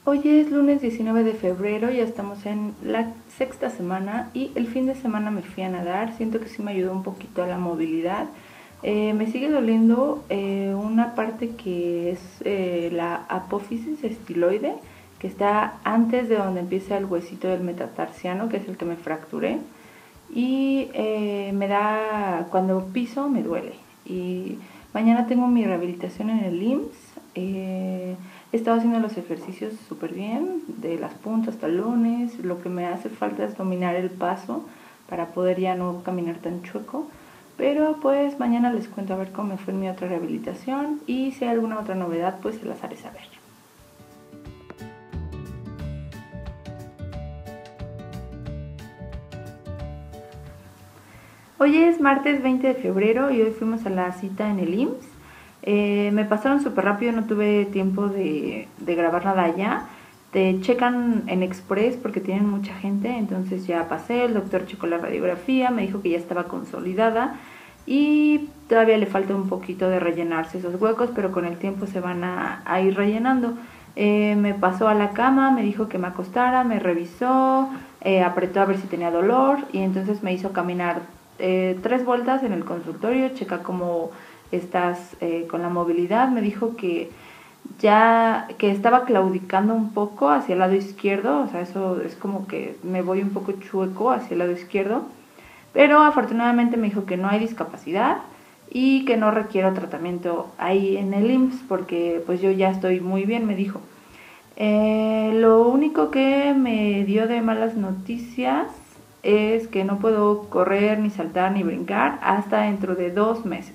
Hoy es lunes 19 de febrero, ya estamos en la sexta semana y el fin de semana me fui a nadar. Siento que sí me ayudó un poquito a la movilidad. Me sigue doliendo una parte que es la apófisis estiloide, que está antes de donde empieza el huesito del metatarsiano, que es el que me fracturé. Y cuando piso me duele. Y mañana tengo mi rehabilitación en el IMSS. He estado haciendo los ejercicios súper bien, de las puntas, talones. Lo que me hace falta es dominar el paso para poder ya no caminar tan chueco. Pero pues mañana les cuento a ver cómo me fue en mi otra rehabilitación y si hay alguna otra novedad pues se las haré saber. Hoy es martes 20 de febrero y hoy fuimos a la cita en el IMSS. Me pasaron súper rápido, no tuve tiempo de grabar nada allá. Te checan en Express porque tienen mucha gente, entonces ya pasé, el doctor checó la radiografía, me dijo que ya estaba consolidada y todavía le falta un poquito de rellenarse esos huecos, pero con el tiempo se van a ir rellenando. Me pasó a la cama, me dijo que me acostara, me revisó, apretó a ver si tenía dolor y entonces me hizo caminar 3 vueltas en el consultorio, checa cómo estás con la movilidad. Me dijo que estaba claudicando un poco hacia el lado izquierdo, o sea, eso es como que me voy un poco chueco hacia el lado izquierdo, pero afortunadamente me dijo que no hay discapacidad y que no requiero tratamiento ahí en el IMSS porque pues yo ya estoy muy bien, me dijo. Lo único que me dio de malas noticias es que no puedo correr, ni saltar, ni brincar hasta dentro de 2 meses.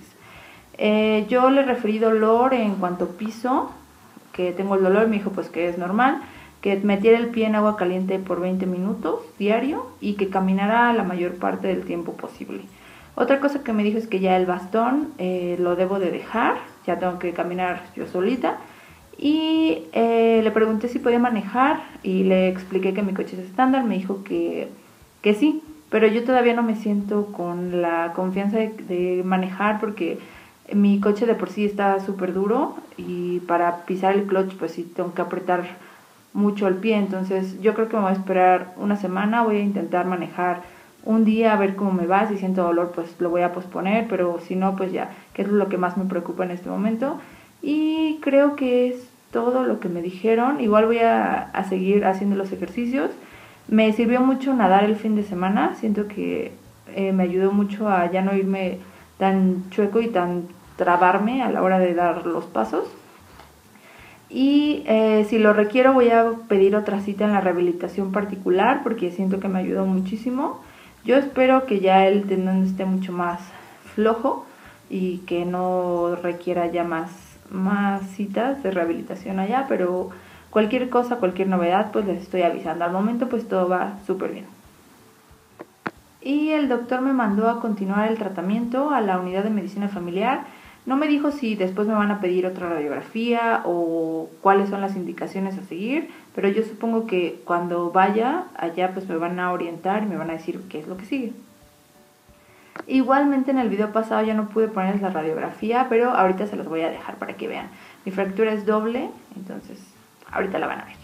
Yo le referí dolor en cuanto piso, que tengo el dolor, me dijo pues que es normal, que metiera el pie en agua caliente por 20 minutos diario y que caminara la mayor parte del tiempo posible. Otra cosa que me dijo es que ya el bastón lo debo de dejar, ya tengo que caminar yo solita. Y le pregunté si podía manejar y le expliqué que mi coche es estándar, me dijo que sí, pero yo todavía no me siento con la confianza de manejar porque mi coche de por sí está súper duro y para pisar el clutch pues sí tengo que apretar mucho el pie, entonces yo creo que me voy a esperar una semana, voy a intentar manejar un día a ver cómo me va, si siento dolor pues lo voy a posponer, pero si no pues ya, que es lo que más me preocupa en este momento. Y creo que es todo lo que me dijeron. Igual voy a seguir haciendo los ejercicios. Me sirvió mucho nadar el fin de semana. Siento que me ayudó mucho a ya no irme tan chueco y tan trabarme a la hora de dar los pasos. Y si lo requiero voy a pedir otra cita en la rehabilitación particular porque siento que me ayudó muchísimo. Yo espero que ya el tendón esté mucho más flojo y que no requiera ya más citas de rehabilitación allá, pero cualquier cosa, cualquier novedad, pues les estoy avisando. Al momento pues todo va súper bien. Y el doctor me mandó a continuar el tratamiento a la unidad de medicina familiar. No me dijo si después me van a pedir otra radiografía o cuáles son las indicaciones a seguir, pero yo supongo que cuando vaya allá pues me van a orientar y me van a decir qué es lo que sigue. Igualmente en el video pasado ya no pude ponerles la radiografía, pero ahorita se los voy a dejar para que vean. Mi fractura es doble, entonces ahorita la van a ver.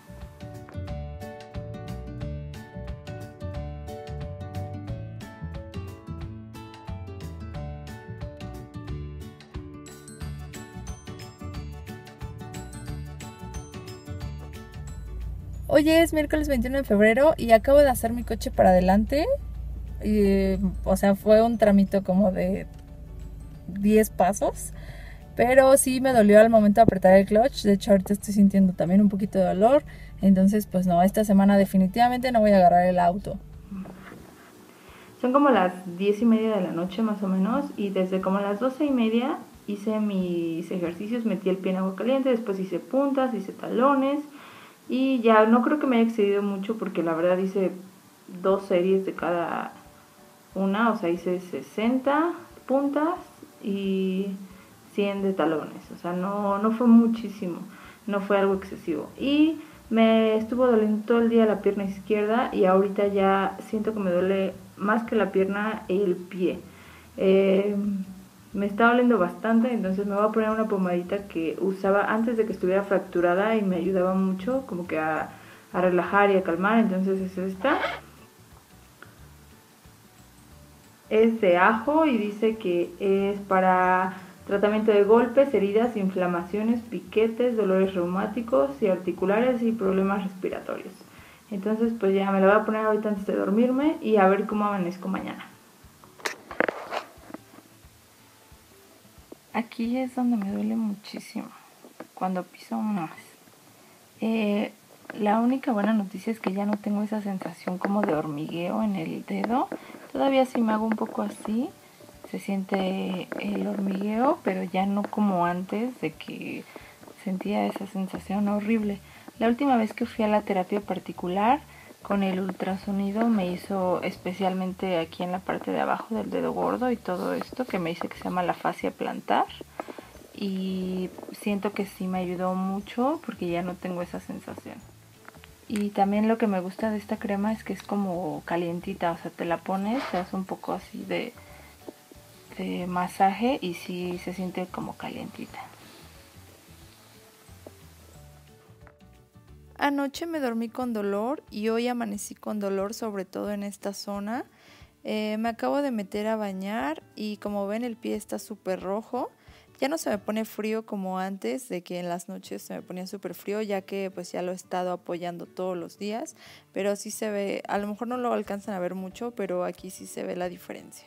Hoy es miércoles 21 de febrero y acabo de hacer mi coche para adelante. O sea, fue un tramito como de 10 pasos. Pero sí me dolió al momento de apretar el clutch. De hecho, ahorita estoy sintiendo también un poquito de dolor. Entonces, pues no, esta semana definitivamente no voy a agarrar el auto. Son como las 10:30 de la noche más o menos y desde como las 12:30 hice mis ejercicios, metí el pie en agua caliente, después hice puntas, hice talones y ya no creo que me haya excedido mucho porque la verdad hice 2 series de cada una, o sea hice 60 puntas y 100 de talones, o sea no fue muchísimo, no fue algo excesivo. Y me estuvo doliendo todo el día la pierna izquierda y ahorita ya siento que me duele más que la pierna el pie. me está doliendo bastante, entonces me voy a poner una pomadita que usaba antes de que estuviera fracturada y me ayudaba mucho como que a relajar y a calmar. Entonces es esta. Es de ajo y dice que es para tratamiento de golpes, heridas, inflamaciones, piquetes, dolores reumáticos y articulares y problemas respiratorios. Entonces pues ya me la voy a poner ahorita antes de dormirme y a ver cómo amanezco mañana. Aquí es donde me duele muchísimo, cuando piso más. La única buena noticia es que ya no tengo esa sensación como de hormigueo en el dedo. Todavía si me hago un poco así, se siente el hormigueo, pero ya no como antes de que sentía esa sensación horrible. La última vez que fui a la terapia particular, con el ultrasonido me hizo especialmente aquí en la parte de abajo del dedo gordo y todo esto, que me dice que se llama la fascia plantar. Y siento que sí me ayudó mucho porque ya no tengo esa sensación. Y también lo que me gusta de esta crema es que es como calientita, o sea, te la pones, te hace un poco así de masaje y sí se siente como calientita. Anoche me dormí con dolor y hoy amanecí con dolor, sobre todo en esta zona. Me acabo de meter a bañar y como ven el pie está súper rojo. Ya no se me pone frío como antes, de que en las noches se me ponía súper frío, ya que pues ya lo he estado apoyando todos los días. Pero sí se ve, a lo mejor no lo alcanzan a ver mucho, pero aquí sí se ve la diferencia.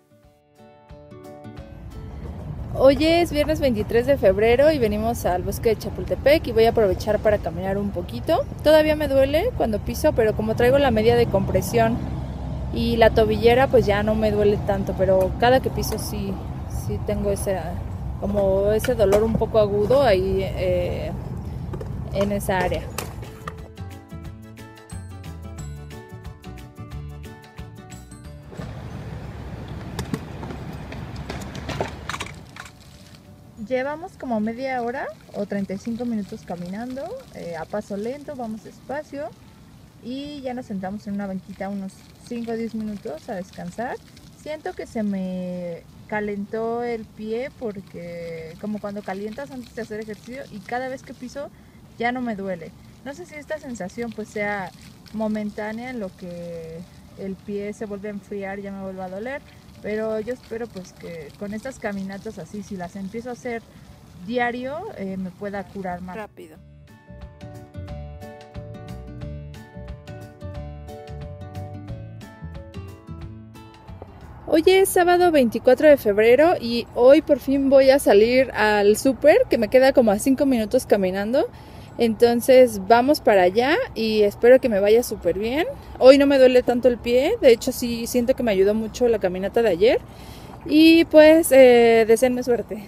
Hoy es viernes 23 de febrero y venimos al bosque de Chapultepec y voy a aprovechar para caminar un poquito. Todavía me duele cuando piso, pero como traigo la media de compresión y la tobillera, pues ya no me duele tanto, pero cada que piso sí tengo ese dolor un poco agudo ahí en esa área. Llevamos como media hora o 35 minutos caminando, a paso lento, vamos despacio y ya nos sentamos en una banquita unos 5 o 10 minutos a descansar. Siento que se me calentó el pie porque como cuando calientas antes de hacer ejercicio y cada vez que piso ya no me duele. No sé si esta sensación pues sea momentánea en lo que el pie se vuelve a enfriar y ya me vuelve a doler. Pero yo espero pues que con estas caminatas así, si las empiezo a hacer diario, me pueda curar más rápido. Hoy es sábado 24 de febrero y hoy por fin voy a salir al súper, que me queda como a 5 minutos caminando. Entonces vamos para allá y espero que me vaya súper bien. Hoy no me duele tanto el pie, de hecho sí siento que me ayudó mucho la caminata de ayer. Y pues deseenme suerte.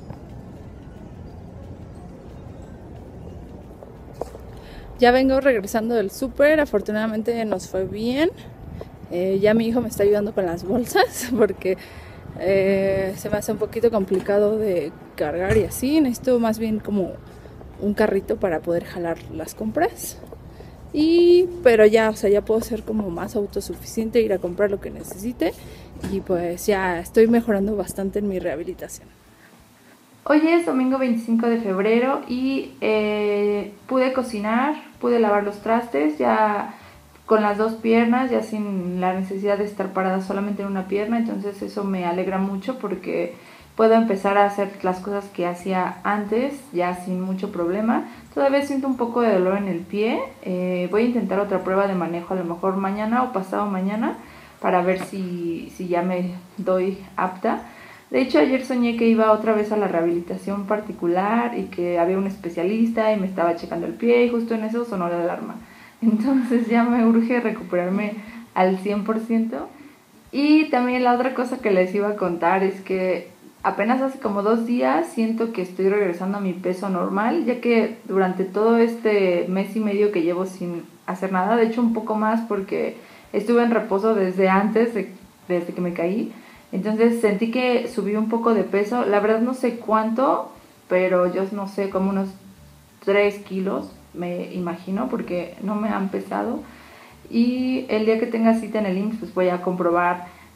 Ya vengo regresando del súper, afortunadamente nos fue bien. Ya mi hijo me está ayudando con las bolsas porque se me hace un poquito complicado de cargar y así. Necesito más bien como un carrito para poder jalar las compras. Pero ya, o sea, ya puedo ser como más autosuficiente, ir a comprar lo que necesite. Y pues ya estoy mejorando bastante en mi rehabilitación. Hoy es domingo 25 de febrero y pude cocinar, pude lavar los trastes ya con las dos piernas, ya sin la necesidad de estar parada solamente en una pierna. Entonces eso me alegra mucho porque puedo empezar a hacer las cosas que hacía antes ya sin mucho problema. Todavía siento un poco de dolor en el pie. Voy a intentar otra prueba de manejo a lo mejor mañana o pasado mañana para ver si ya me doy apta. De hecho, ayer soñé que iba otra vez a la rehabilitación particular y que había un especialista y me estaba checando el pie y justo en eso sonó la alarma. Entonces ya me urge recuperarme al 100%. Y también la otra cosa que les iba a contar es que apenas hace como 2 días siento que estoy regresando a mi peso normal, ya que durante todo este mes y medio que llevo sin hacer nada, de hecho un poco más porque estuve en reposo desde antes, desde que me caí. Entonces sentí que subí un poco de peso, la verdad no sé cuánto, pero yo no sé, como unos 3 kilos, me imagino, porque no me han pesado. Y el día que tenga cita en el IMSS, pues voy a comprobar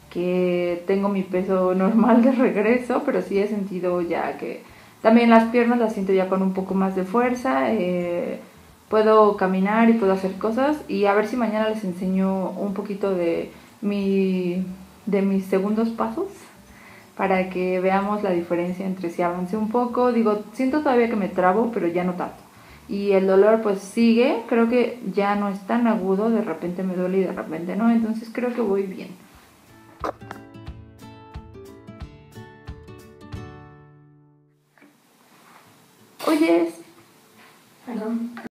que tengo mi peso normal de regreso, pero sí he sentido ya que también las piernas las siento ya con un poco más de fuerza, puedo caminar y puedo hacer cosas, y a ver si mañana les enseño un poquito de mis segundos pasos para que veamos la diferencia entre si avancé un poco. Digo, siento todavía que me trabo, pero ya no tanto. Y el dolor pues sigue, creo que ya no es tan agudo, de repente me duele y de repente no, entonces creo que voy bien. Oyes, Perdón.